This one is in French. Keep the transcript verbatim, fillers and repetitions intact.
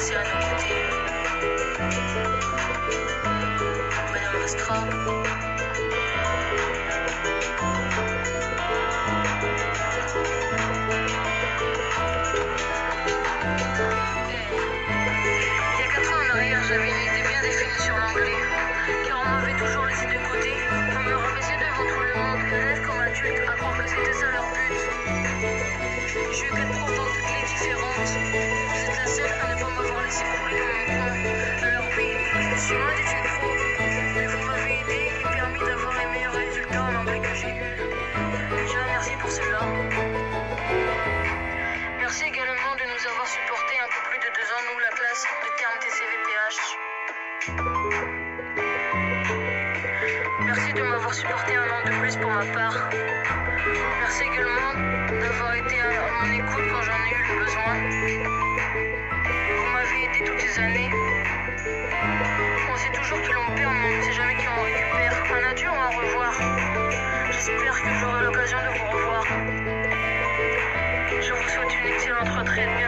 passé à nos côtés. Madame Astra. J'avais une idée bien définie sur l'anglais, car on m'avait toujours laissé de côté. On me refaisait devant tout le monde, honnête comme adulte, à croire que c'était ça leur but. J'ai eu quatre profs dans toutes les différentes. Vous êtes la seule à ne pas m'avoir laissé couler dans mon coin. Alors oui, je suis loin d'être une pro, mais vous m'avez aidé et permis d'avoir les meilleurs résultats en anglais que j'ai eu. Je vous remercie pour cela. Merci également de nous avoir supporté un peu plus de deux ans, nous, la classe de termes T C V P H. Merci de m'avoir supporté un an de plus pour ma part. Merci également d'avoir été à mon écoute quand j'en ai eu le besoin. Vous m'avez aidé toutes ces années. On sait toujours qui l'on perd, mais on ne sait jamais qui on récupère. Un adieu ou un au revoir. J'espère que j'aurai l'occasion de vous revoir. Je vous souhaite une excellente retraite.